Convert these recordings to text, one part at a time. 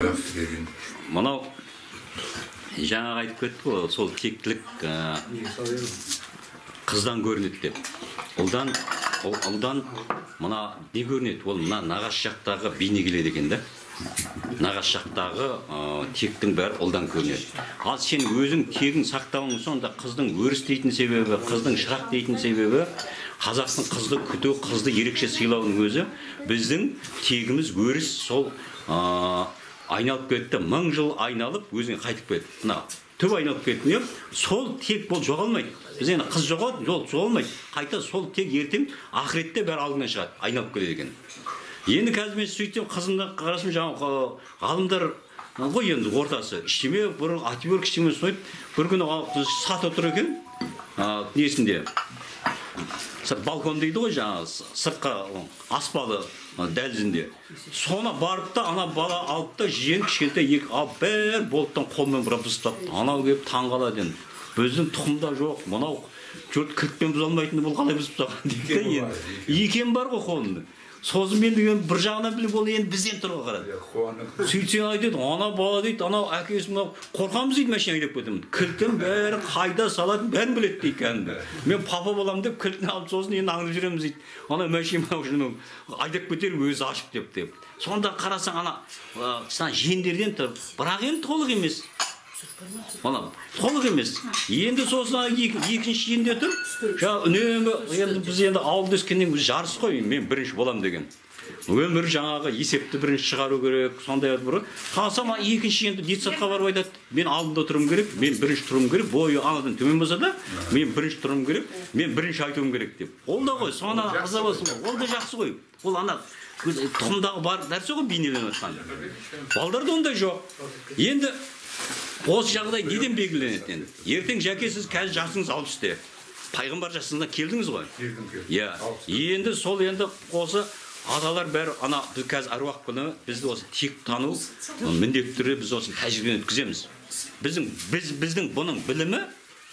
жақсы келген. Мынау жаңа айтып кетті ғой, сол тектілік қыздан көрінеді деп. Ұлдан мына не көрінеді? Ол мына нағаш жақтағы бейне келеді екен да. Нағаш жақтағы тектің бәрі ұлдан көрінеді. Ал сен өзің тегін сақтауың сонда қыздың өріс дейтін себебі, қыздың шырақ дейтін себебі, қазақтың қызды күту, қызды ерекше сыйлауының өзі, біздің тегіміз өріс сол айналып кетті, 1000 жыл айналып, өзіне қайтып кетті. Мына түп айналып кетті, сол тек бұл жоғалмайды. Біз енді қыз жоғалмайды. Қайта сол тек ертең ақыретте бәрі алдынан шығады, айналып келеді екен. Енді қазір мен сөйтсем, қызымда қарасым жаңағы ғалымдар ғой енді ортасы. Іштеме, бір атибөрк іштеме сойып, бір күні сат отыр екен, несінде. Балкон дейді ғой жаңағы, сыртқа аспалы дәлізінде. Соны барып та, ана бала алып та, жиен кішкентай екі алып, бәр болттан қолмен бұрап бұстап, анау келіп таңғалады енді. Біздің тұқымда жоқ, мынау жұрт кірікпен бұз алмайтынды бұл қалай бұзып тапқан дейді. Екен бар ғой қолында. Сосын мен деген бір жағынан біліп, ол енді бізден тұрға қарады. Сөйтсең айтады, ана бала дейді, анау әкесі мынау қорқамыз дейді, машина айдап кетемін. Кілтін бәрі қайда салатын бәрін біледі дейді кәдімгі. Мен папа боламын деп кілтін алып сосын енді аңдып жүреміз дейді. Ана машина айдап кетер өзі ашып деп. Сонда қарасаң ана жиендерден тұр, бірақ енді толық емес. Толық емес. Енді сосын екінші жиенде тұр. Үнемі біз енді ауылда өскеннен жарыс қой, мен бірінші болам деген. Өмір жаңағы есепті бірінші шығару керек, сондай бір. Қалсам екінші жиенде детсадқа барып айтады, мен алдында тұрым керек, мен бірінші тұрым керек, бойы анадан төмен болса да, мен бірінші тұрым керек, мен бірінші айтуым керек деп. Ол да ғой, соны ырза болсын, ол да жақсы ғой. Ол ана тұқымдағы бар нәрсе ғой бейнеленіп жатқан. Балдарда ондай жоқ. Енді осы жағдай неден белгіленеді енді? Ертең жәке сіз қазір жасыңыз 60-те. Пайғамбар жасыңызда келдіңіз ғой? Келдім. Енді сол енді осы аталар бәрі ана біз қазір аруақ күні бізді осы тек тану міндетті түрде біз осы тәжірибені өткіземіз. Біздің бұның білімі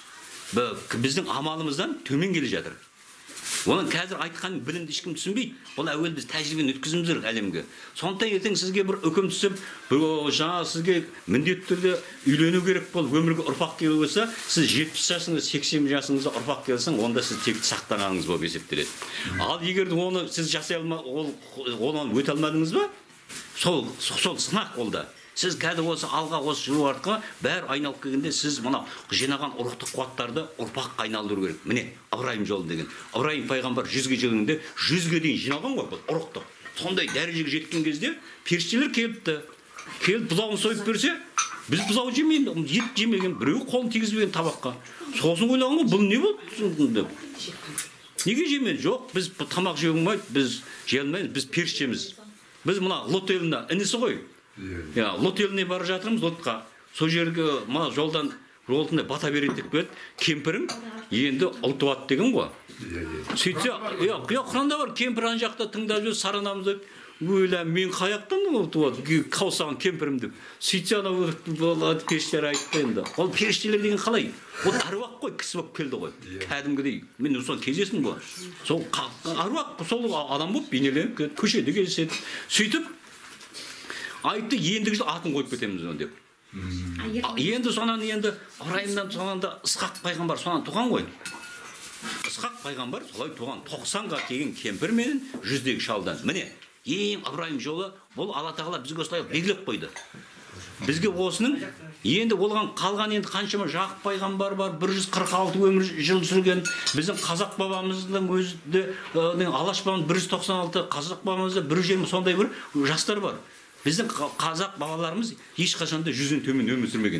біздің амалымыздан төмен келе жатыр. Оның қазір айтқан білімді ешкім түсінбейді. Ол әуел біз тәжірибені өткізіміз керек әлемге. Сондықтан ертең сізге бір үкім түсіп, жаңа сізге міндетті түрде үйлену керек бол, өмірге ұрпақ келу болса, сіз 70 жасыңызда, 80 жасыңызда ұрпақ келсең, онда сіз тек сақтағаныңыз болып есептеледі. Ал егер оны сіз жасай оны өте алмадыңыз ба? Сол сынақ ол да. Сіз қазір осы алға, осы жылу артқа бәр айналып келгенде сіз мына жинаған ұрықтық қуаттарды ұрпаққа айналдыру керек. Міне, Ыбырайым жолы деген. Ыбырайым пайғамбар 100-ге жылында 100-ге дейін жиналған ғой бұл ұрықтық. Сондай дәрежеге жеткен кезде періштелер келіпті. Келіп бұзауын сойып берсе, біз бұзау жемеймін, ет жемеген, біреу қолын тигізбеген табаққа. Сосын ойлаған ғой, бұл не болды деп. Неге жемеді? Жоқ, біз тамақ жей алмайды, біз жей алмаймыз, біз періштеміз. Біз мына Лот елінің інісі ғой. Лот еліне бара жатырмыз, Лотқа. Сол жерге мына жолдан бата береді деп келді. Кемпірің енді ұл туады деген ғой. Сөйтсе, Құранда бар, кемпір ана жақта тыңдап жүр, саранамыз деп. Ойла, мен қаяқтан ұл туады, қаусаған кемпірім деп. Сөйтсе ана періштелер айтты енді. Ол періштелер деген қалай? Ол аруақ қой, кісі болып келді ғой. Кәдімгідей. Мен соны кездестім ғой. Сол аруақ, сол адам болып бейнеленіп көшеде кездеседі. Сөйтіп айтты, ендігі жыл атын қойып кетеміз деп. Енді сонан енді Ыбырайымнан сонан да Ысқақ пайғамбар сонан туған ғой. Ысқақ пайғамбар солай туған 90-ға келген кемпір мен 100-дегі шалдан. Міне, ең Ыбырайым жолы бұл Алла тағала бізге осылай белгілеп қойды. Бізге осының енді болған қалған енді қаншама Жақып пайғамбар бар, 146 өмір жыл сүрген. Біздің қазақ бабамыздың өзінде Алаш бабамыз 196, қазақ бабамызда 120 сондай бір жастар бар. Біздің қазақ бабаларымыз ешқашанда 100-ден төмен өмір сүрмеген.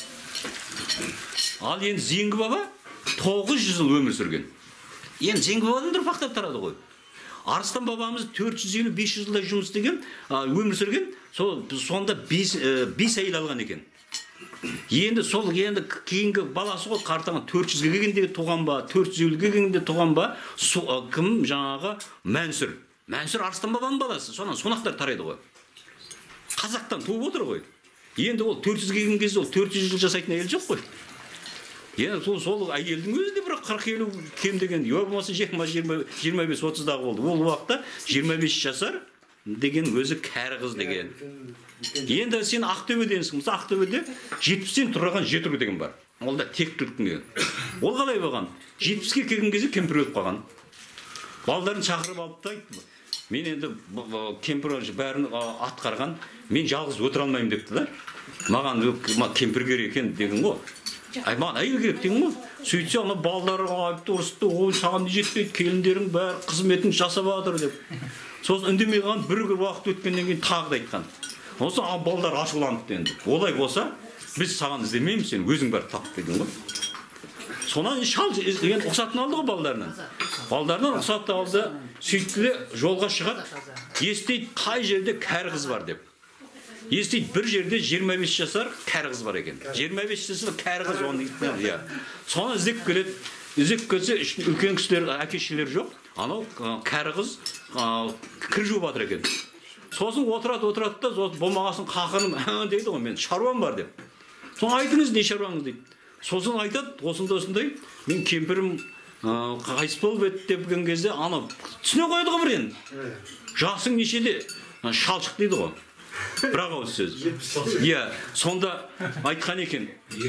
Ал енді Зеңгі баба 900 жыл өмір сүрген. Енді Зеңгі бабадан ұрпақтар тарады ғой. Арыстан бабамыз 450-500 жылдай жұмыс істеген, өмір сүрген, сонда 5 әйел алған екен. Енді сол кейінгі баласы ғой қартаған 400-ге келгенде туған ба, 450-ге келгенде туған ба, кім жаңағы Мәнсүр. Мәнсүр Арыстан бабаның баласы, сонан сонақтар тарайды ғой. Қазақтан туып отыр ғой. Енді ол 400-ге келген кезде ол 400 жыл жасайтын әйел жоқ қой. Енді сол әйелдің өзі де бір 40-50 кем деген, болмаса 25-30-дағы болды. Ол уақытта 25 жасар деген өзі кәрі қыз деген. Енді сен Ақтөбеденсің, мысалы Ақтөбеде 70-тен тұрған жетіру деген бар. Ол да тектіліктің. Ол қалай болған? 70-ке келген кезде кемпір өліп қалған. Балдарын шақырып алып та айтты. Мен енді кемпір бәрін атқарған, мен жалғыз отыра алмаймын депті да. Маған кемпір керек екен деген ғой. Маған әйел керек деген ғой. Сөйтсе ана балдары айыпты ұрысты, ой саған не жетпейді, келіндерің бәрі қызметін жасап жатыр деп. Сосын үндемей қалған бір уақыт өткеннен кейін тағы да айтқан. Осы балдар ашуланды енді. Олай болса, біз саған іздемейміз, сен өзің бәрі тап деген ғой. Сонан шал деген ұқсатын алды ғой балдарынан. Балдарынан ұқсатты алды, сөйтті жолға шығады, естейді қай жерде кәрі қыз бар деп. Естейді бір жерде 25 жасар кәрі қыз бар екен. 25 жасар кәрі қыз оны дейді. Соны іздеп келеді. Іздеп келсе үлкен кісілер, әке-шешелер жоқ. Анау кәрі қыз кір жуып жатыр екен. Сосын отырады да, болмағасын қақырым дейді ғой, мен шаруам бар деп. Соны айтыңыз, не шаруаңыз дейді. Сосын айтады, осындай, мен кемпірім қайыс болып еді депкен кезде, ана түсіне қояды ғой бір енді. Жасың нешеде? Шалшық дейді ғой. Бірақ ауыз сөз. Иә, сонда айтқан екен.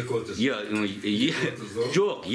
Жоқ,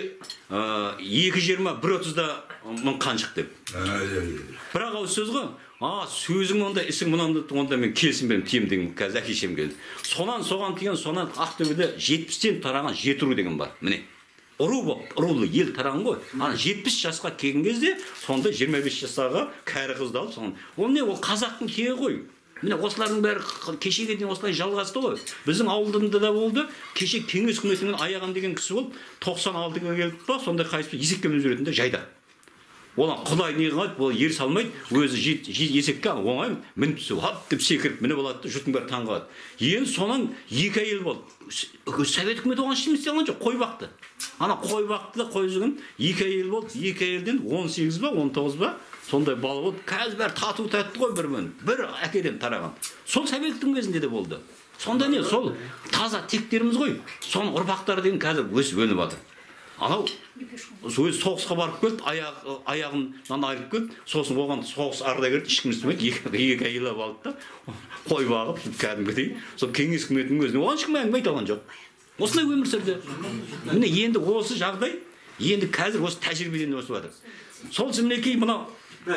2.20, 1.30-да мың қаншық деп. Бірақ ауыз сөз ғой. Сөзің онда, ісің мұнамды, онда мен келсін берім, тием деген қазір әкешем келді. Соған тиген, сонан Ақтөбеде 70-тен тараған жетіру деген бар. Міне, ұрулы ел тараған ғой. 70 жасқа келген кезде, сонда 25 жастағы кәрі қызды алып, ол не, ол қазақтың кегі ғой. Міне, осылардың бәрі кешеге дейін осылай жалғасты ғой. Біздің ауылдында да болды, кеше кеңес үкіметінің аяған деген кісі болып, 96-ға келіп па, сондай қайсы есекке мініп жүретінде жайда. Олан құдай не қылады, ол ер салмайды, өзі есекке оңай мініп түсіп, хап деп секіріп мініп алады, жұрттың бәрі таң қалады. Енді сонан 2 әйел болды. Совет үкіметі оған ештеңе істей алған жоқ, қой бақты. Ана қой бақты да қой жүгін 2 әйел болды, 2 әйелден 18 ба, 19 ба, сондай бала болды. Қазір бәрі тату тәтті ғой бір әкеден тараған. Сол советтің кезінде де болды. Сонда не, сол таза тектеріміз ғой. Соның ұрпақтары деген қазір өсіп өніп жатыр. Анау өзі соғысқа барып келді, аяғынан айырып келді, сосын оған соғыс ардагер ешкім істемейді, 2 әйел алып алды да, қой бағып, кәдімгідей, сол кеңес үкіметінің өзіне оған ешкім әңгіме айта алған жоқ. Осылай өмір сүрді. Міне енді осы жағдай, енді қазір осы тәжірибеден өсіп жатыр. Сол мінекей мынау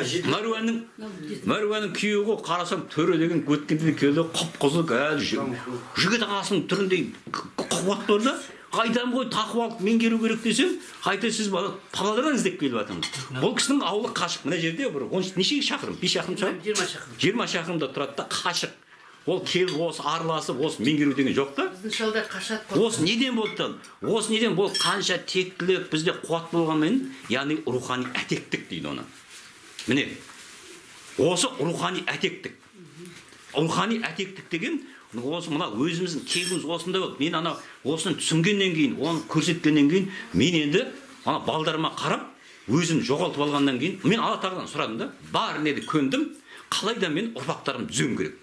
Мәруаның күйеуі ғой, қарасам төрі деген өткенде келді, қып-қызыл жігіт ағасының түріндей қуат бар да, қайтам ғой тақуалық меңгеру керек десем, қайта сіз Павлодардан іздеп келіп жатырмыз. Бұл кісінің ауылы қашық. Мына жерде бір неше шақырым? 5 шақырым шығар? 20 шақырым. 20 шақырымда тұрады да, қашық. Ол келіп осы араласып, осы меңгеру деген жоқ та. Біздің шалдар қашады. Осы неден болды? Осы неден бұл қанша тектілік бізде қуат болғанмен, яғни рухани әтектік дейді оны. Міне, осы рухани әтектік. Рухани әтектік деген, осы мына өзіміздің кегіміз осында болды. Мен ана осыны түсінгеннен кейін, оны көрсеткеннен кейін, мен енді ана балдарыма қарап, өзім жоғалтып алғаннан кейін, мен Алла тағаладан сұрадым да, бар неді көндім, қалайда мен ұрпақтарым түзеуім керек.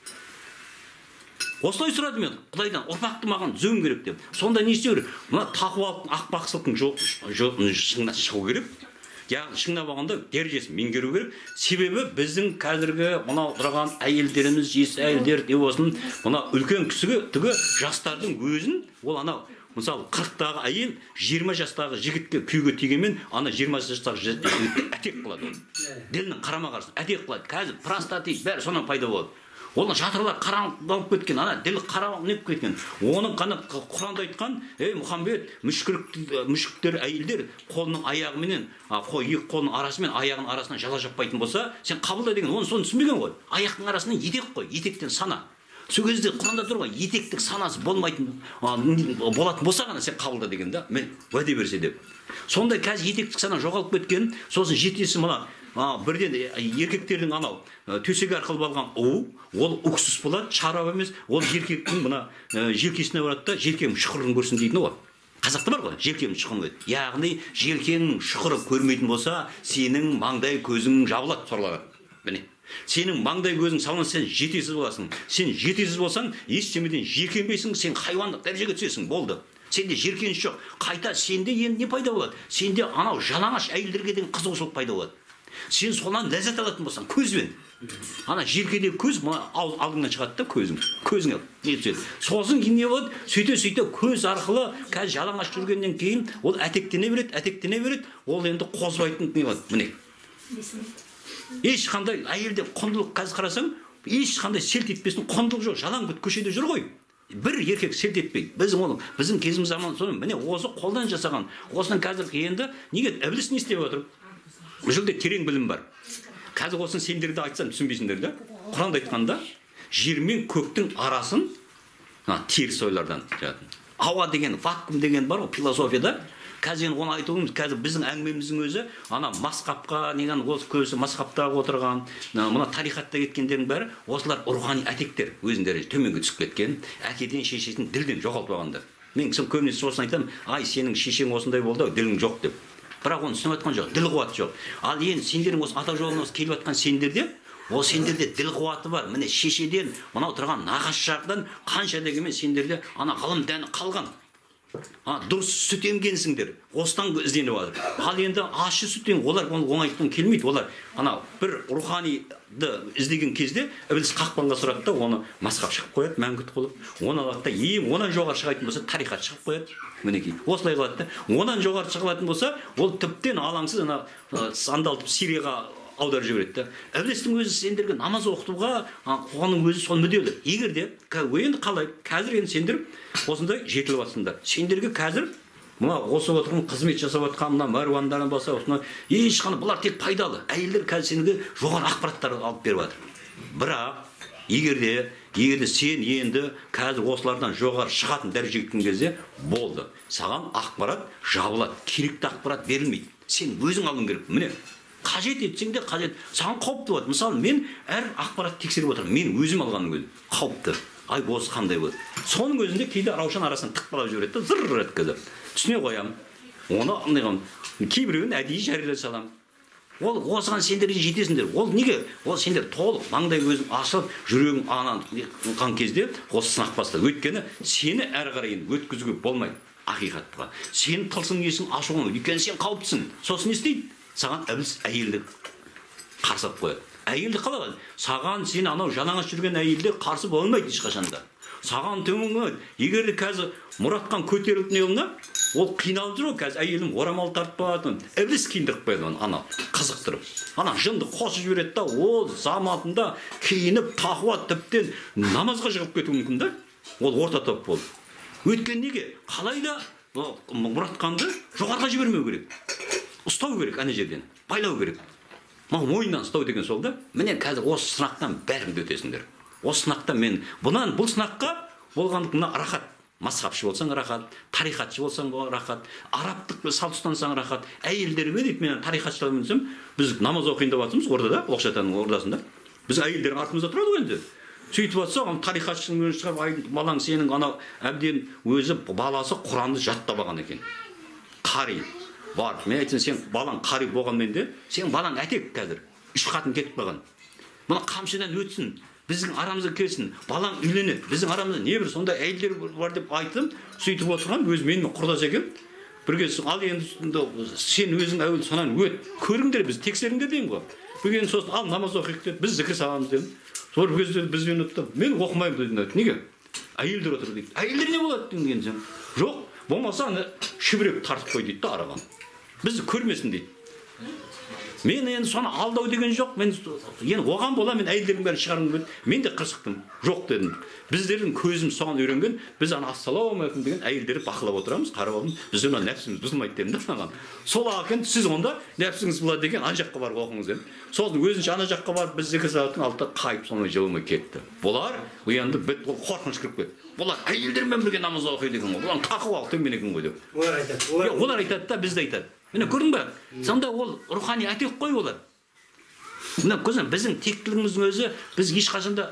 Осылай сұрадым мен, Құдайдан ұрпақты маған түзеуім керек деп. Сонда не істеу керек? Мына тақуалықтың, ақпақсылықтың шыңына шығу керек. Яғни шыңына болғанда дәрежесін меңгеру керек. Себебі біздің қазіргі мынау тұрған әйелдеріміз, жас әйелдер деп болсын, мына үлкен кісіге түгі жастардың өзін, ол анау мысалы 40-тағы әйел 20 жастағы жігітке күйге тигенмен, ана 20 жастағы жігітке әтек қылады ол. Ділінің қарама-қарсы әтек қылады. Қазір простатит бәрі сонан пайда болады. Оның жатырлар қараңғалып кеткен, ана ділі қараңғалып кеткен. Оның қана Құранда айтқан, Мұхаммед, мүшіктер әйелдер қолының аяғыменен, екі қолының арасымен аяғының арасынан жала жаппайтын болса, сен қабылда деген, оны соны түсінбеген ғой. Аяқтың арасынан етек қой, етектен сана. Сол кезде Құранда тұр ғой, етектік санасы болмайтын болатын болса ғана сен қабылда деген да, мен уәде берсе деп. Сондай қазір етектік сана жоғалып кеткен, сосын жетесі мына бірден еркектердің анау төсегі арқылы болған ол үксіз болады, шарап емес, ол еркектің мына желкесіне барады да, желкенің шұқырын көрсін дейтін ғой. Қазақта бар ғой, желкенің шұқырын көреді. Яғни желкенің шұқыры көрмейтін болса, сенің маңдай көзің жабылады сорлаған. Міне. Сенің маңдай көзің салынса, сен жетесіз боласың. Сен жетесіз болсаң, ештемеден жеркенбейсің, сен хайуандық дәрежеге түсесің, болды. Сенде жеркеніш жоқ. Қайта сенде енді не пайда болады? Сенде анау жалаңаш әйелдерге деген қызығушылық пайда болады. Сен солан ләззат алатын болсаң көзбен. Ана желкедегі көз алдыңнан шығады да көзіңе не түседі. Сосын кейін не болады? Сөйте көз арқылы қазір жалаңаш жүргеннен кейін ол әтектене береді. Ол енді қозбайтын не болады? Міне. Ешқандай әйелде құндылық қазір қарасаң, ешқандай селт етпесін құндылық жоқ. Жалаң бұт көшеде жүр ғой. Бір еркек селт етпейді. Біздің кезіміз заман соны міне осы қолдан жасаған. Осының қазір енді неге ібіліс не істеп отыр? Бұл жерде терең білім бар. Қазір осын сендерді айтсам түсінбейсіңдер да. Құранда айтқанда жер мен көктің арасын теріс ойлардан жатыр. Ауа деген, вакуум деген бар ғой философияда. Қазір оны айтуымыз, қазір біздің әңгімеміздің өзі ана масқапқа деген осы көзі масқаптағы отырған, мына тарихатта кеткендердің бәрі осылар рухани әтектер, өзіндері төменге түсіп кеткен, әкеден шешесін ділден жоғалтып алғандар. Мен көбінесе сосын айтамын, ай сенің шешең осындай болды, ділің жоқ деп. Бірақ оны түсініп жатқан жоқ, діл қуаты жоқ. Ал енді сендердің осы ата жолына келіп жатқан сендерде, ол сендерде діл қуаты бар. Міне шешеден, мынау тұрған нағашы жақтан қанша дегенмен сендерде ана ғылым дәні қалған. Дұрыс сүт емгенсіңдер. Осыдан ізденіп жатыр. Ал енді ащы сүт олар оңайдан келмейді. Олар ана бір руханиді іздеген кезде ібіліс қақпанға сұрады да, оны масқап шығып қояды, мәңгүрт қылып. Оны алады да, онан жоғары шығатын болса, тарихат шығып қояды. Мінекей, осылай қылады да. Онан жоғары шығатын болса, ол тіптен алаңсыз ана сандалтып Сирияға аударып жібереді да. Ібілістің өзі сендерге намаз оқытуға, қоғамның өзі сол мүдделі. Егер де, енді қалай, қазір енді сендер осындай жетіліп жатсыңдар. Сендерге қазір мына осы отырған қызмет жасап жатқан мына мәруандардан болса, осыны ешқандай бұлар тек пайдалы. Әйелдер қазір сендерге жоғары ақпараттар алып беріп жатыр. Бірақ егерде сен енді қазір осылардан жоғары шығатын дәрежеге жеткен кезде болды. Саған ақпарат жабылады, керекті ақпарат берілмейді. Сен өзің алуың керек. Міне қажет етсең де қажет. Саған қауіпті болады. Мысалы, мен әр ақпарат тексеріп отырмын. Мен өзім алғаным өзім. Қауіпті. Ай, осы қандай болады. Соның өзінде кейде Раушан арасынан тықпалап жібереді, зыр еткізіп. Түсіне қоямын. Оны андайған кейбіреуін әдейі жариялай саламын. Ол осыған сендерге жетесіңдер. Ол неге? Ол сендер толық маңдай өзің ашылып, жүрегің анан кезде осы сынақ бастады. Өйткені сені әрі қарай өткізуге болмайды ақиқатқа. Сен тылсым есің ашуың, өйткені сен қауіптісің. Сосын не істейді? Саған ібіліс әйелді қарсы алып қояды. Әйелді қалай? Саған сен анау жалаңаш жүрген әйелдер қарсы болмайды ешқашанда. Саған төміңе, егер де қазір Мұратқан көтеріліп неғылына, ол қиналып жүр ғой, қазір әйелім орамал тартпады, ібіліс киіндіріп қояды оны, ана қызықтырып. Ана жынды қосып жібереді да, ол заматында киініп, тақуа тіптен намазға шығып кетуі мүмкін да. Ол орта топ болды. Өйткені неге? Қалайда Мұратқанды жоғарға жібермеу керек. Ұстау керек ана жерден, байлау керек. Мойнынан ұстау деген сол да. Міне қазір осы сынақтан бәріңді өтесіңдер. Осы сынақтан бұл сынаққа болғандығына рахат. Масхабшы болсаң рахат, тарихатшы болсаң рахат, арабтық салт ұстансаң рахат. Әйелдерге дейді, мен тарихатшылармен десем, біз намаз оқиын деп жатырмыз ордада, Оқшатаның ордасында. Біз әйелдердің артымызда тұрады ғой енді. Сөйтіп жатса, тарихатшының өзі шығарып, балаң сенің анау әбден өзі баласы Құранды жаттап алған екен. Қари бар. Мен айтсам, сен балаң қари болғанмен де, сен балаң әтек қазір. 3 қатын кетіп қалған. Бұны қамшыдан өтсін. Біздің арамызға келсін, балаң үйленеді, біздің арамызда не бір сондай әйелдер бар деп айтып, сөйтіп отырған, өз менімен құрдас екен. Бірге ал енді сен өзің әуел сонан өт, көріңдер, біз тексеріңдер деймін ғой. Бүгін сосын ал намаз оқиық деп, біз зікір саламыз дедім. Сол кезде бізбен өтті. Мен оқымаймын дедім. Неге? Әйелдер отыр дейді. Әйелдер не болады деген сен? Жоқ, болмаса шүбірек тартып қой дейді араға. Бізді көрмесін дейді. Мен енді соны алдау деген жоқ. Мен енді оған бола мен әйелдердің бәрін шығарғым келді. Мен де қырсықтым. Жоқ дедім. Біздердің көзіміз соған үйренген. Біз ана ассалаумағалейкум деген әйелдерді бақылап отырамыз, қарап отырмыз. Біз оны нәпсіміз бұзылмайды дедім да маған. Сол екен, сіз онда нәпсіңіз болады деген ана жаққа барып оқыңыз дедім. Сосын өзінше ана жаққа барып біз зікір салатын алдында қайып соны жылымай кетті. Бұлар енді қорқыныш кіріп кетті. Бұлар әйелдермен бірге намаз оқиды екен ғой. Бұлар тақуа төмен екен ғой деп. Олар айтады да, біз де айтады. Міне көрдің бе? Сонда ол рухани әтек қой олар. Мына көзім, біздің тектілігіміздің өзі, біз ешқашанда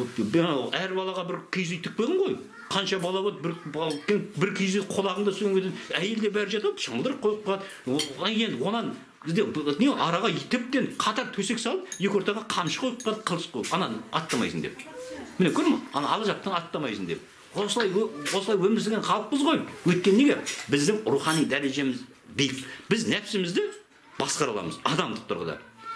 әр балаға бір киіз үй тікпеген ғой. Қанша бала болды, бір киіз үй қолағында сөңгеден, әйелде бәрі жатып, шымылдырып қойып қалады. Енді онан араға тіптен қатар төсек салып, екі ортаға қамшы қойып қалып, қылыш қойып, ананы аттамайсың деп. Міне көрдің бе? Ана алы жақтан аттамайсың деп. Осылай өмір сүрген халықпыз ғой. Өйткені неге? Біздің рухани дәрежеміз биік. Біз нәпсімізді басқара аламыз адамдық тұрғыда.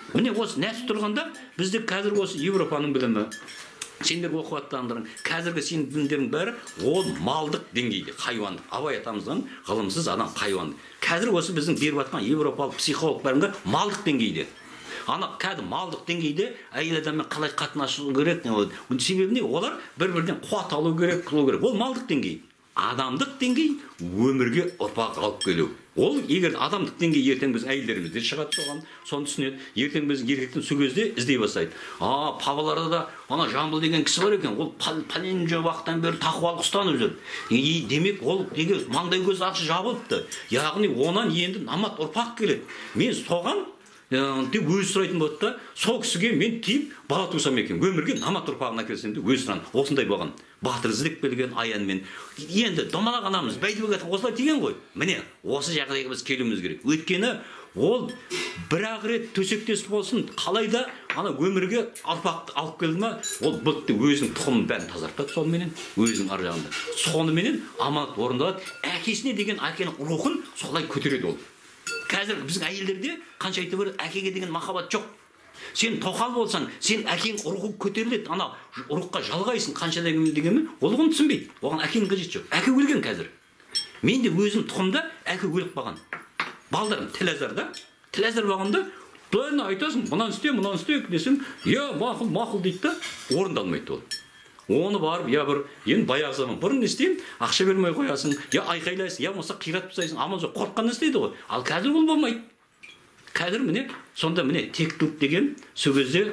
Міне осы нәпсі тұрғанда бізде қазір осы Европаның білімі, сендер оқып жатқандарың, қазіргі сенің білімдерің бәрі ол малдық деңгейде, хайуандық. Абай атамыздан ғылымсыз адам хайуандық. Қазір осы біздің беріп жатқан европалық психологтарыңға малдық деңгейде. Ана кәдімгі малдық деңгейде әйел адаммен қалай қатынасу керек, себебі не? Олар бір-бірден қуат алу керек, қылу керек. Ол малдық деңгей. Адамдық деңгей өмірге ұрпақ алып келу. Ол егер адамдық деңгей ертең біз әйелдерімізде шығады соған, соны түсінеді. Ертең біз еркектің сол кезде іздей бастайды. Павлодарда да ана Жамбыл деген кісі бар екен. Ол пәленше уақыттан бері тақуалық ұстанып жүр. Демек ол неге маңдай көзі ашық жабылыпты. Яғни онан енді намат ұрпақ келеді. Мен соған деп өзі сұрайтын болды да, сол кісіге мен тиіп бала тусам екен, өмірге намат ұрпағын әкелсем деп өзі сұран. Осындай болған. Батыр іздеп келген аянмен. Енді домалақ анамыз Бәйдібек осылай тиген ғой. Міне, осы жағдайға біз келуіміз керек. Өйткені ол бір-ақ рет төсектес болсын, қалай да ана өмірге ұрпақты алып келді ма, ол бітті өзінің тұқымын бәрін тазартады сонымен, өзінің ар жағында. Соныменен аманат орындалады. Әкесіне деген әкенің рухын солай көтереді ол. Қазір біздің әйелдерде қанша айтып бар, әкеге деген махаббат жоқ. Сен тоқал болсаң, сен әкең рухы көтеріледі, ана рухқа жалғайсың, қанша дегенмен, ол оны түсінбейді. Оған әкенің қажеті жоқ. Әке өлген қазір. Мен де өзім тұқымда әке өліп қалған. Балдарым Тіләзарда, Тіләзар болғанда, дойына айтасың, мынаны істе десем, мақұл дейді да, орындалмайды ол. Оны барып, енді баяғы заман бұрын не істеймін, ақша бермей қоясың, айқайлайсың, болмаса қиратып тастайсың, амал жоқ, қорыққаннан істейді ғой. Ал қазір ол болмайды. Қазір міне, сонда міне тектілік деген сол кезде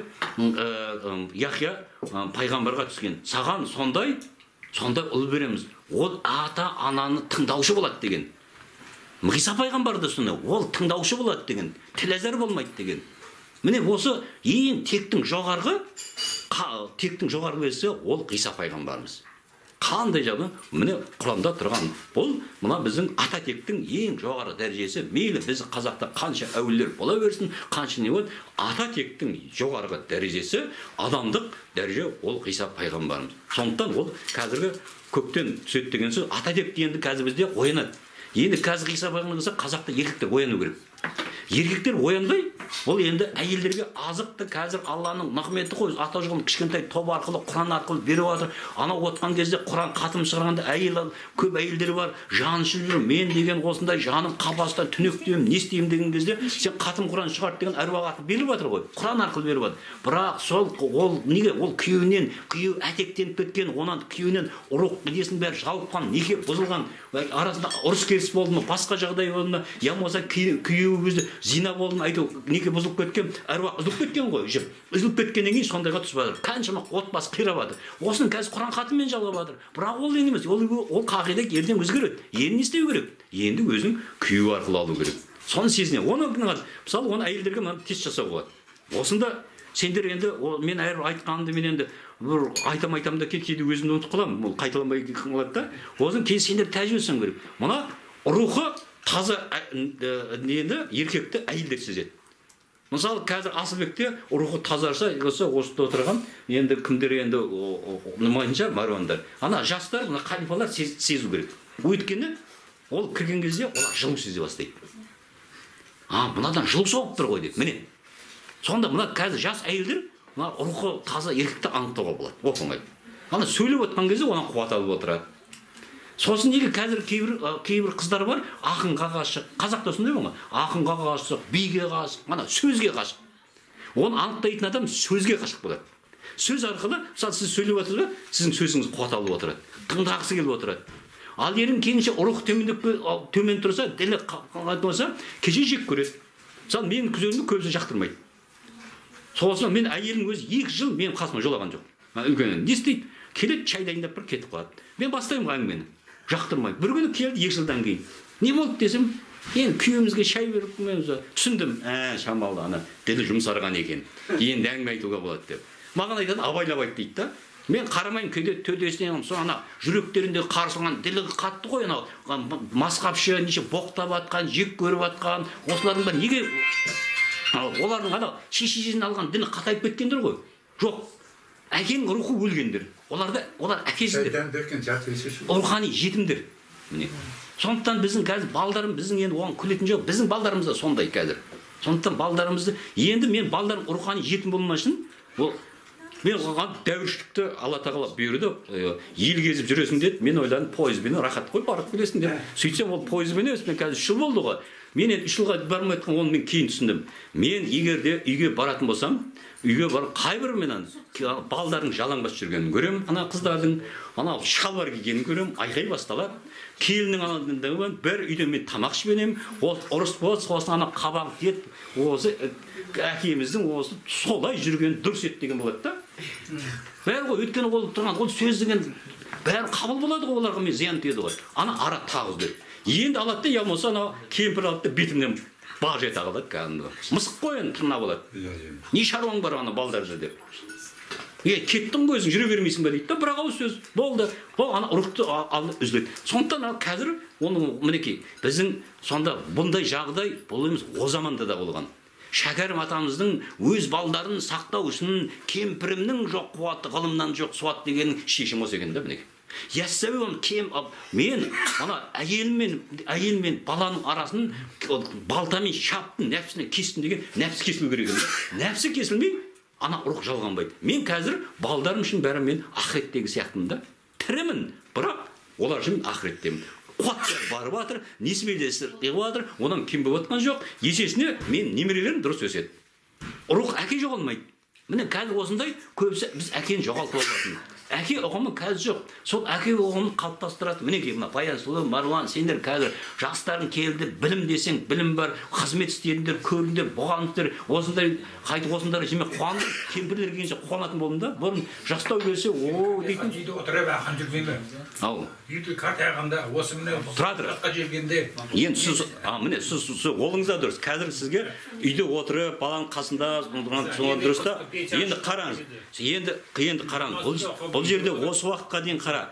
Яхия пайғамбарға түскен. Саған сондай ұл береміз. Ол ата-ананы тыңдаушы болады деген. Ғиса пайғамбар да сондай, ол тыңдаушы болады деген. Тіләзар болмайды деген. Міне осы ең тектің жоғарғы белгісі ол Ғиса пайғамбарымыз. Қандай жағдай? Міне Құранда тұрған бұл мына біздің ата тектің ең жоғары дәрежесі. Мейлі біз қазақта қанша әулиелер бола берсін, қанша не болады, ата тектің жоғарғы дәрежесі, адамдық дәреже ол Ғиса пайғамбарымыз. Сондықтан ол қазіргі көктен түседі деген сөз, ата тек дегенді қазір бізде оянады. Енді қазір Ғиса пайғамбар болса, қазақта еркектер ояну керек. Еркектер оянбай, ол енді әйелдерге азықты қазір Алланың нығметі қой, ата жолын кішкентай топ арқылы, Құран арқылы беріп жатыр. Анау отқан кезде Құран қатым шығарғанда көп әйелдер бар, жаны ішіп жүр. Мен деген осындай жаным қапастан түнектеймін, не істеймін деген кезде, сен қатым Құран шығарт деген әруақ арқылы беріп жатыр ғой. Құран арқылы беріп жатыр. Бірақ сол ол неге? Ол күйеу әтектеніп кеткен, онан күйеуінен ұруқ несін бәрі жалыққан, неке бұзылған, арасында ұрыс керіс болды ма, басқа жағдай болды ма, я болмаса күйеуі өзі зина болды ма, айту неке бұзылып кеткен, әруақ үзіліп кеткен ғой, үзіліп кеткеннен кейін сондайға түсіп жатыр. Қаншама отбасы қирап жатыр. Осыны қазір Құран қатымен жалғап жатыр. Бірақ ол емес, ол қағида ертең өзгереді. Енді не істеу керек? Енді өзің күйеу арқылы алу керек. Соны сезіне. Мысалы, оны әйелдерге тест жасау болады. Осында сендер енді мен айтқанымды мен енді айтам да кейде өзімді ұмытып қаламын. Ол қайталанбай қалады да. Осын кейін сендер тәжірибе керек. Мына рухы таза енді еркекті әйелдер сезеді. Мысалы, қазір Асылбекте рухы тазарса, осында отырған, енді кімдер енді нұмайынша маруандар. Ана жастар, мына қалипалар сезу керек. Өйткені ол кірген кезде олар жылу сезе бастайды. Мынадан жылу соғып тұр ғой деп. Міне. Сонда мына қазір жас әйелдер мына рухы таза еркекті анықтауға болады. Оп-оңай. Ана сөйлеп отқан кезде одан қуат алып отырады. Сосын неге қазір кейбір қыздар бар, ақынға ғашық, қазақта сондай болма, ақынға ғашық, биге ғашық, мана сөзге ғашық. Оны анықтайтын адам сөзге ғашық болады. Сөз арқылы, мысалы сіз сөйлеп отырсыз, сіздің сөзіңіз қуат алып отырады, тыңдағысы келіп отырады. Ал ерім кейінше рух төмен тұрса, ділі қалса, кеше жек көреді. Мысалы менің күзелімді көбісі жақтырмайды. Сосын мен әйелім өзі 2 жыл мен қасыма жолаған жоқ. Үлкен не істейді? Келеді, чай дайындап бір кетіп қалады. Мен бастаймын әңгімені. Жақтырмайды. Бір күні келді 2 жылдан кейін. Не болды десем, енді күйеуімізге шай беріп, мен түсіндім. Шамалды ана ділі жұмсарған екен. Енді әңгіме айтуға болады деп. Маған айтады, абайлап айт дейді да. Мен қарамайын, кейде төдесінен ана жүректерінде қарсылған ділі қатты ғой, анау масқапшы, неше боқтап атқан, жек көріп атқан, осылардың бәрі неге олардың ана шешесінен алған ділі қатайып кеткендер ғой. Жоқ. Әкенің рухы өлгендер. Олар әкесіздер. Рухани жетімдер. Сондықтан біздің қазір балдарым, біздің енді оған күлетін жоқ. Біздің балдарымыз да сондай қазір. Сондықтан балдарымызды, енді мен балдарым рухани жетім болмасын, ол мен оған дәуіршілікті Алла тағала бұйырды, ел кезіп жүресің деді. Мен ойладым, пойызбен рахат қой барып келесің деп. Сөйтсем ол пойызбен емес, мен қазір 3 жыл болды ғой. Мен енді 3 жылға бармай жатқан, оны мен кейін түсіндім. Мен егер де үйге баратын болсам, үйге барып қайбір менен балдардың жалаңбас жүргенін көремін, ана қыздардың ана шалбар кигенін көремін, айқай басталады. Келіннің алдында бір үйде мен тамақ ішіп енемін, ұрыс болады, сосын ана қабақ ет, осы әкеміздің осы солай жүрген дұрыс ет деген болады да. Бәрі ғой, өйткені ол тұрған, ол сөз деген бәрі қабыл болады ғой, оларға мен зиян тиеді ғой. Ана ара тағыз деп. Енді алады да, я болмаса ана кемпір алады да бетімнен бақ жете қалады кәдімгі. Мысық қой енді тырнап болады. Не шаруаң бар ана балдар жерде. Кеттің ғой өзің, жүре бермейсің бе дейді да, бірақ ауыз сөз болды. Ол ана ұрықты алып үзіледі. Сондықтан қазір оның мінекей біздің сонда бұндай жағдай бұл емес о заманда да болған. Шәкәрім атамыздың өз балдарын сақтау үшін кемпірімнің жоқ қуаты, ғылымнан жоқ суат деген шешім осы екен да мінекей. Яссауам мен ана әйел мен баланың арасын балтамен шаптым, нәпсіне кестім деген нәпс кесілу керек екен. Нәпсі кесілмей, ана рух жалғанбайды. Мен қазір балдарым үшін бәрі мен ақыреттегі сияқтымын да. Тірімін, бірақ олар үшін ақыреттемін. Қуаттар барып жатыр, несібелесір қиып жатыр, онан кем болып жатқан жоқ. Есесіне мен немерелерім дұрыс өседі. Рух әке жоғалмайды. Міне қазір осындай көбісі біз әкені жоғалтып алатын. Әке ұғымы қазір жоқ. Сол әке ұғымын қалыптастырады. Мінекей мына Баян Сұлу, Маруан, сендер қазір жастарың келді, білім десең, білім бар, қызмет істедіңдер, көрдіңдер, болғансыздар, осындай қайтып осындай жеме қуанды, кемпірлер келгенше қуанатын болдым да. Бұрын жастау келсе, о дейтін. Үйде отырып ақан жүргенде. Ау. Үйде карт аяғанда, осы міне жаққа жергенде. Енді сіз, міне сіз олыңызда дұрыс. Қазір сізге үйде отырып, баланың қасында дұрыс та. Енді қараңыз. Енді қараңыз. Бұл жерде осы уақытқа дейін қара,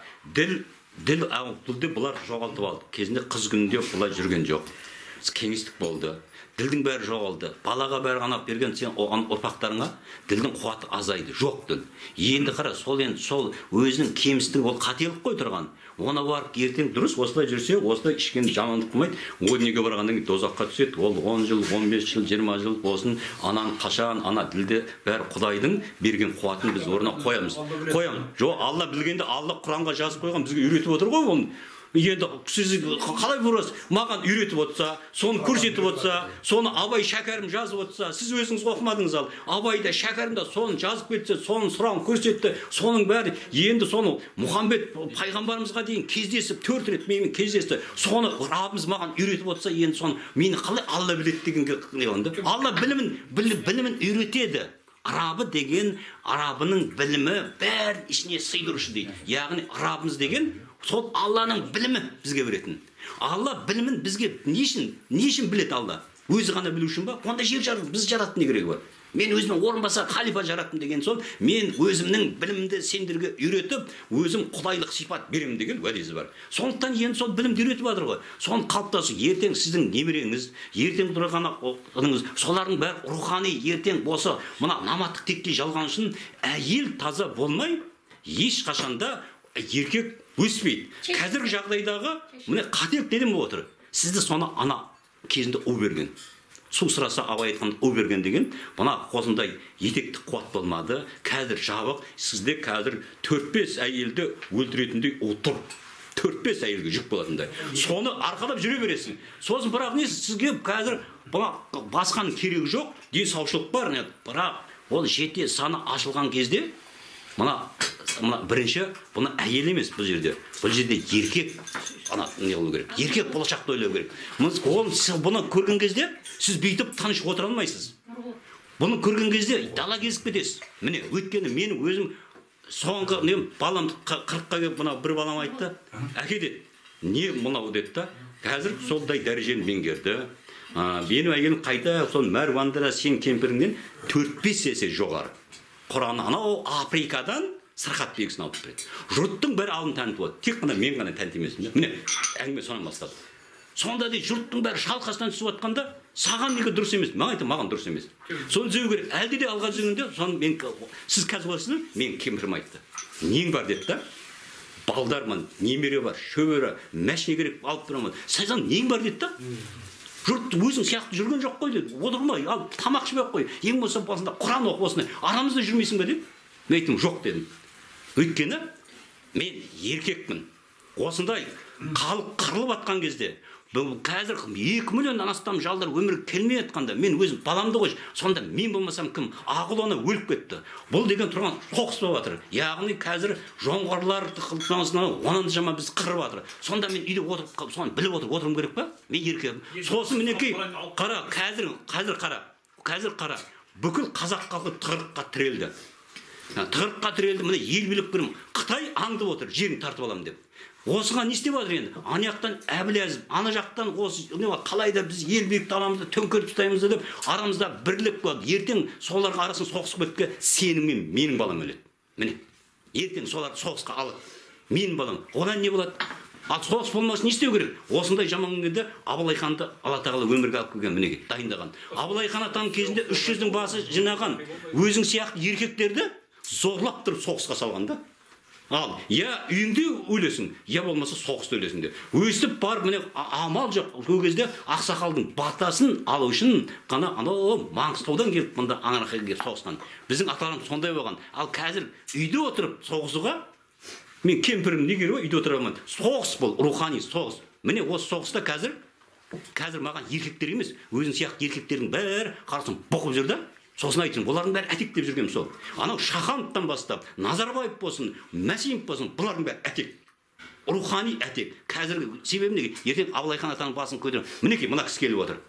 ділде бұлар жоғалтып алды. Кезінде қыз күнінде бұлар жүрген жоқ. Кеңістік болды. Ділдің бәрі жоғалды. Балаға бәрі анап берген сен оған ұрпақтарыңа ділдің қуаты азайды. Жоқ діл. Енді қара, сол өзінің кемістігі ол қателік қой тұрған. Оны барып ертең дұрыс осылай жүрсе, осылай ішкен жамандық қылмайды. О дүниеге барғаннан кейін тозаққа түседі. Ол 10 жыл, 15 жыл, 20 жыл болсын, ананың қашан, ана ділде бәрі Құдайдың берген қуатын біз орнына қоямыз. Жоқ, Алла білгенде, Алла Құранға жазып қойған, бізге үйретіп отыр ғой оны. Енді сіз қалай бұрасыз, маған үйретіп отырса, соны көрсетіп отырса, соны Абай Шәкәрім жазып отырса, сіз өзіңіз оқымадыңыз ал. Абай да Шәкәрім да соны жазып кетсе, соны сұрауын көрсетті, соның бәрі енді соны Мұхаммед пайғамбарымызға дейін кездесіп, 4 рет менімен кездесті. Соны Раббымыз маған үйретіп отырса, енді соны мені қалай Алла біледі дегенге қылғанды. Алла білімін үйретеді. Арабы деген, арабының білімі бәрін ішіне сыйдырушы дейді. Яғни Раббымыз деген сол Алланың білімі бізге беретін. Алла білімін бізге не үшін біледі Алла? Өзі ғана білу үшін ба? Онда жер жарып, біз жараттың не керегі бар? Мен өзіме орынбасар халифа жараттым деген соң, мен өзімнің білімді сендерге үйретіп, өзім құдайлық сипат беремін деген уәдесі бар. Сондықтан енді сол білімді үйретіп жатыр ғой. Соны қалыптасу, ертең сіздің немереңіз, ертең тұрған ұлыңыз, солардың бәрі рухани ертең болса, мына наматтық текке жалған үшін әйел таза болмай, ешқашанда еркек өспейді. Қазіргі жағдайдағы міне қателік неден болып отыр? Сізді соны ана кезінде у берген. Су сұраса Абай айтқан у берген деген, мына қосындай етекті қуат болмады. Қазір жабық, сізде қазір 4-5 әйелді өлтіретіндей ұлтыр. 4-5 әйелге жүк болатындай. Соны арқалап жүре бересің. Сосын бірақ не сізге қазір басқаның керегі жоқ, денсаушылық бар, бірақ ол жете саны ашылған кезде мына бірінші бұны әйел емес бұл жерде. Бұл жерде еркек не болу керек. Еркек болашақты ойлау керек. Бұны көрген кезде сіз бүйтіп танышып отыра алмайсыз. Бұны көрген кезде дала кезіп кетесіз. Міне, өйткені менің өзім соңғы балам 40-қа келіп мына бір балам айтты. Әке деді, не мынау деді да. Қазір солдай дәрежені меңгерді. Менің әйелім қайта сол Мәрвандыра сен кемпіріңнен 4-5 есе жоғары. Құран анау Африкадан сырқат белгісін алып береді. Жұрттың бәрі алдын танытып отыр. Тек қана мен ғана танытып емеспін. Міне, әңгіме сонан басталды. Сонда да жұрттың бәрі шалқасынан түсіп жатқанда, саған неге дұрыс емес? Маған дұрыс емес. Соны түзеу керек. Әлде де алға жүргенде, сіз қазір боласыз, мен кемпірім айтты. Нең бар деді да? Балдармын, немере бар, шөбере, мәшіне керек алып тұрамын. Саған нең бар деді да? жұрт өзің сияқты жүрген жоқ қой деді. Отырмай, ал тамақ ішпей қой. Ең болса басында Құран оқып осындай. Арамызда жүрмейсің бе дедім. Мен айттым, жоқ дедім. Өйткені мен еркекпін. Осындай халық қырылып атқан кезде, қазір 2 миллионнан астам жалдар өмірге келмей жатқанда, мен өзім баламды қойшы, сонда мен болмасам кім? Ағыл оны өліп кетті. Бұл деген тұрған соғыс болып жатыр. Яғни қазір жоңғарлар онан жама біз қырып жатыр. Сонда мен үйде отырып, соны біліп отыруым керек па? Мен еркекпін. Сосын мінекей, қара, қазір қара. Бүкіл қазақ халқы тығырыққа тірелді. Тығырыққа тірелді, міне ел билеп көрім. Қытай аңдып отыр, жерін тартып аламын деп. Осыған не істеп жатыр енді? Ана жақтан Әбіләзім, ана жақтан осы қалайда біз ел биікті аламызды төңкеріп ұстаймыз деп арамызда бірлік болады. Ертең соларға арасын соғысып кетке сенің менің балам өледі. Міне, ертең соларды соғысқа алып, менің балам. Одан не болады? Ал соғыс болмасын не істеу керек? Осындай жаман күнде Абылай ханды Алла тағала өмірге алып келген, мінеге дайындаған. Абылай хан атаның кезінде 300-дің басы жинаған өзің сияқты еркектерді зорлап тұрып соғысқа салғанда. Ал, я үйіңде өлесің, я болмаса соғыста өлесің деп. Өстіп барып, міне амал жоқ. Сол кезде ақсақалдың батасын алу үшін қана Маңғыстаудан келіп, мұнда Аңыраққа келіп соғысқан. Біздің аталарымыз сондай болған. Ал қазір үйде отырып соғысуға, мен кемпірім не керек, үйде отырамын. Соғыс бұл, рухани соғыс. Міне осы соғыста қазір маған еркектер емес, өзің сияқты еркектердің бәрі қарасын бұқып жүр да. Сосын айтсын, бұлардың бәрі әтек деп жүргем сол. Анау Шахановтан бастап, Назарбаев болсын, Мәсимов болсын, бұлардың бәрі әтек. Рухани әтек. Қазіргі себебі неге? Ертең Абылай хан атаның басын көтеріп, мінекей мына кісі келіп отыр.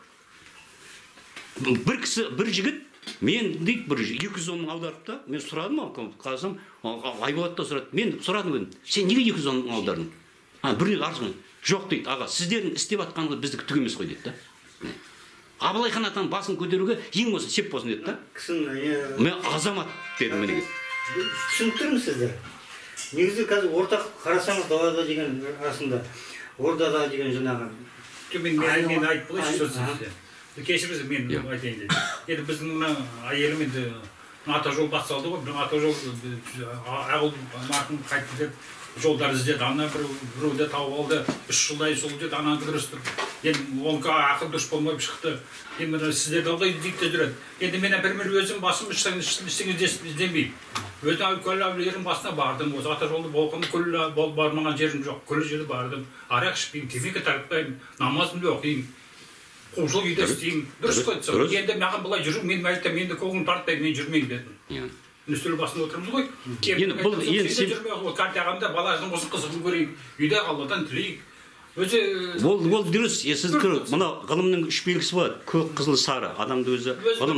Бір жігіт, мен дейді, бір 210 мың аударыпты, мен сұрадым, қазасам, Айболатта сұрады. Мен сұрадым, сен неге 210 мың аудардың? Бірінен арзымен, жоқ дейді, аға, сіздердің істеп атқаныңыз біздікі түк емес қой дейді. Абылай хан атаның басын көтеруге ең болса сеп болсын деді да. Мен азамат дедім мінеге. Түсініп тұрмын сіздер. Негізі қазір ортақ қарасаңыз далада деген арасында, ордада деген жаңағы. Мен айтып болайыншы сөзіңізде. Кешіріңіз, мен айтайын деді. Енді біздің әйелім енді ата жол бас салды ғой, ата жол ағыл марқын қайтты деп жолдар іздеді, ана біреуді тауып алды, 3 жылдай сол деді, ананы дұрыстып. Енді онға ақыл дұрыс болмай шықты. Енді сіздерді алдай дикте жүреді. Енді мен, например, өзім басым іштеңіз ізденбеймін. Өзім әулиелердің басына бардым, осы ата жолды болған күлі бармаған жерім жоқ, күлі жерді бардым. Арақ ішпеймін, темекі тартпаймын, намазымды оқимын, құлшылық үйде істеймін. Дұрыс қой. Енді маған былай жүру, мен айтам, енді көңілім тартпаймын, мен жүрмеймін дедім. Үстел басында отырмыз ғой. Енді бұл жүрмей картағанда баласының осы қызығын көрейік, үйде Алладан тілейік. Ол дұрыс, сіз мына ғылымның 3 белгісі болады. Көк, қызыл, сары. Адамды өзі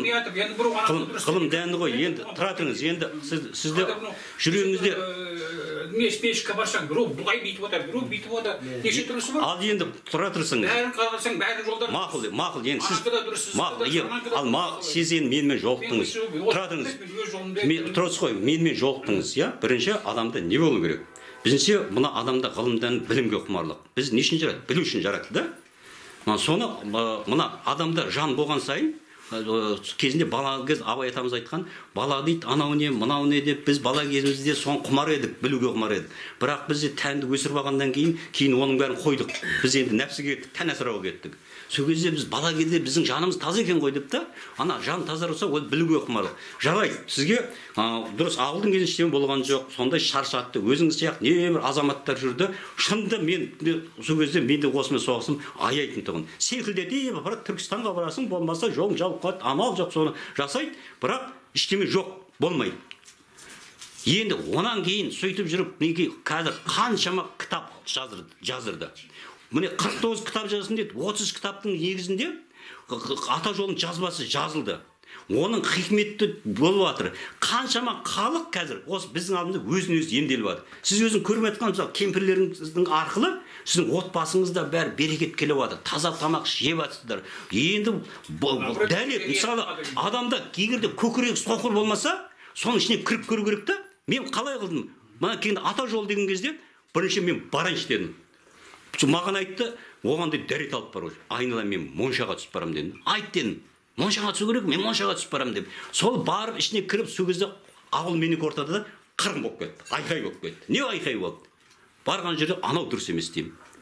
ғылым дәні ғой. Енді тұра тұрыңыз. Енді сізде жүрегіңізде мешітке барсаң, біреу бұлай бүйтіп отыр, біреу бүйтіп отыр. Неше тұрысы бар? Ал енді тұра тұрсың. Бәрін қарасаң, бәрін жолдар. Мақұл, енді сіз ал сіз енді менімен жолықтыңыз. Тұра тұрыңыз. Тұрыңыз ғой, менімен жолықтыңыз, иә? Бірінші адамда не болу керек? Біздіңше мына адамда ғылымдан білімге құмарлық. Біз не үшін жарады? Білу үшін жаратты да. Соны мына адамда жан болған сайын, кезінде бала кез Абай атамыз айтқан, бала дейді, анау не, мынау не деп, біз бала кезімізде соны құмар едік, білуге құмар едік. Бірақ біз тәнді өсіріп алғаннан кейін оның бәрін қойдық. Біз енді нәпсіге кеттік, тән асырауға кеттік. Сол кезде біз бала кезде біздің жанымыз таза екен ғой деп та, ана жан тазарса ол білуге құмарлық. Жарайды, сізге дұрыс ауылдың кезінде ештеңе болған жоқ, сондай шаршатты, өзіңіз сияқты небір азаматтар жүрді. Шынында мен сол кезде мен де осымен соғысым аяйтын тұғын. Секілдетіп апарат Түркістанға барасың, болмаса жолың жабылып қалады, амал жоқ, соны жасайды, бірақ ештеңе жоқ, болмайды. Енді онан кейін сөйтіп жүріп, қазір қаншама кітап жаздырды. Міне 49 кітап жазсын деді, 30 кітаптың негізінде ата жолының жазбасы жазылды. Оның хикметті болып жатыр. Қаншама халық қазір осы біздің алдымызда өзін-өзі емделіп жатыр. Сіз өзің көріп жатқан мысалы кемпірлеріңіздің арқылы сіздің отбасыңызда бәрі берекет келіп жатыр. Таза тамақ жеп жатсыздар. Енді дәлел мысалы адамда егер де көкірегі соқыр болмаса, соның ішіне кіріп көру керек та. Мен қалай қылдым? Мына кейін ата жол деген кезде бірінші мен барайыншы дедім. Маған айтты, оған да дәрет алып бару. Айналайын мен моншаға түсіп барам дедім. Айт дедім. Моншаға түсу керек, мен моншаға түсіп барам деп. Сол барып ішіне кіріп сол кезде ауыл менікі ортада да қырғын болып кетті. Айқай болып кетті. Не айқай болды? Барған жерде анау дұрыс емес деймін.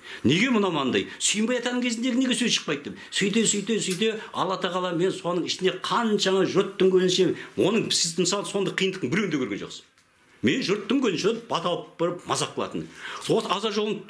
Неге мынамандай? Сүйінбай атаның кезіндегі неге сөз шықпайды деп. Сөйте, Алла тағала мен соның ішінде қаншама жұрттың көзінше, оның сіз мысалы сондай қиындықтың біреуін де көрген жоқсыз. Мен жұрттың көзінше бата алып барып мазақ қылатын. Сол аза жолын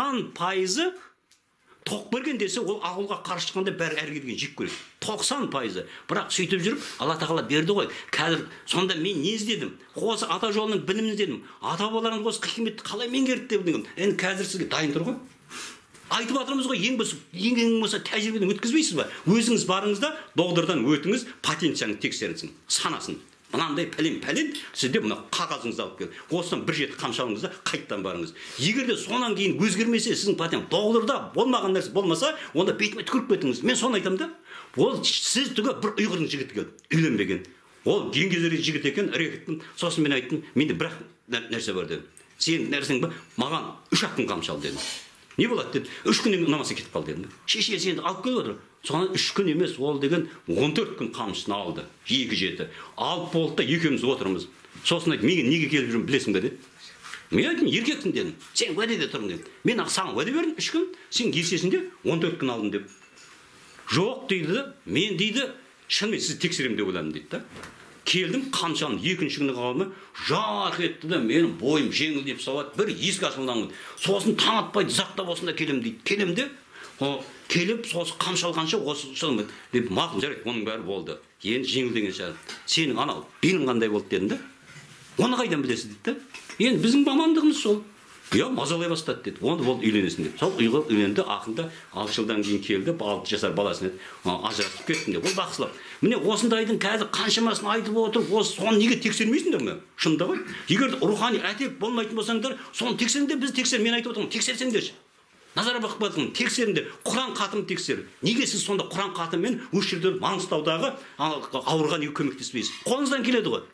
90% тоқ берген десе, ол ауылға қарсы шыққанда бәрі әрге деген жек көреді. 90%. Бірақ сөйтіп жүріп, Алла тағала берді ғой. Қазір сонда мен не іздедім? Осы ата жолының білімін іздедім. Ата бабаларымыз осы хикметті қалай меңгерді деп дегенмін. Енді қазір сізге дайын тұр ғой. Айтып жатырмыз ғой, ең болса тәжірибеден өткізбейсіз ба? Өзіңіз барыңыз да доғдырдан өтіңіз, патентшаңыз тексерілсін, санасын. Мынандай пәлен сізде мына қағазыңызды алып кел. Осыдан бір жеті қамшалыңыз да қайттан барыңыз. Егер де сонан кейін өзгермесе, сіздің патент доғдырда болмаған нәрсе болмаса, онда бетіме түкіріп кетіңіз. Мен соны айтамын да. Ол сіз түгі бір ұйғырдың жігіті келді, үйленбеген. Ол еңгезердей жігіт екен, әрекеттім. Сосын мен айттым, менде бір нәрсе бар дедім. Сенің нәрсең ба? Маған 3 күн қамшал дедім. Не болады деді. 3 күннен намазға кетіп қалды дедім. Шеше сені алып келіп отыр. Соған 3 күн емес, ол деген 14 күн қамшысын алды. 2-7. Алып болды да екеуміз отырмыз. Сосын айтты, мен неге келіп жүрмін білесің бе деді. Мен айттым, еркексің дедім. Сен уәдеде тұрың дедім. Мен саған уәде бердім 3 күн, сен келсесің де 14 күн алдым деп. Жоқ дейді, мен дейді, шынымен сізді тексеремін деп ойладым дейді да. Келдім, қамшаның 2-ші күні қалды, жарқ етті да, менің бойым жеңілдеп сауат, бір есік ашылған. Сосын таң атпайды, зақтап осында келем дейді. Келем де, келіп, сосын қамшалғанша осы шылмайды. Деп, мақұл жарайды, оның бәрі болды. Енді жеңілдеген шығар. Сенің анау белің қандай болды дедім де. Оны қайдан білесіз дейді да. Енді біздің мамандығымыз сол. Мазалай бастады деді. Оны болды үйленесің деп. Сол ұйғыр үйленді, ақында 6 жылдан кейін келді, 6 жасар баласын еді. Ажырасып кеттім деп. Ол бақсылап. Міне осындайдың қазір қаншамасын айтып отыр, соны неге тексермейсіңдер ме? Шынында ғой. Егер рухани әтек болмайтын болсаңдар, соны тексеріңдер, біз тексер. Мен айтып отырмын, тексерсеңдерші. Назар бақпадым, тексеріңдер. Құран хатын тексер. Неге сіз сонда Құран хатымен осы жерде Маңғыстаудағы ауырға неге көмектеспейсіз? Қолыңыздан келеді ғой.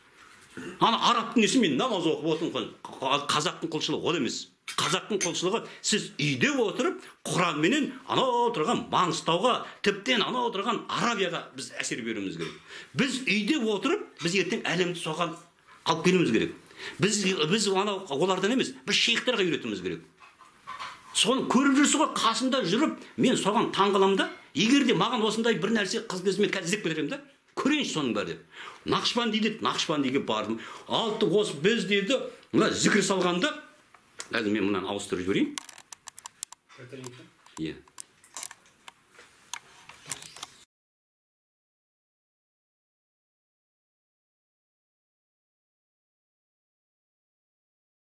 Ана арабтың несі мен намаз оқып отырмын. Қазақтың құлшылығы ол емес. Қазақтың құлшылығы сіз үйде отырып Құранменен анау отырған Маңғыстауға, тіптен анау отырған Арабияға біз әсер беруіміз керек. Біз үйде отырып, біз ертең әлемді соған алып келуіміз керек. Біз олардан емес, біз шейхтерге үйретуіміз керек. Соны көріп жүрсіз ғой, қасында жүріп, мен соған таң қаламын да, егер де маған осындай бір нәрсе қыз кезімен қазір іздеп кетемін да, көрейінші соның бәрі деп. Нақшбанди Нақшбандиге бардым. Алты осы біз деді, мына зікір салғанда, қазір мен мынаны ауыстырып жіберейін. Иә.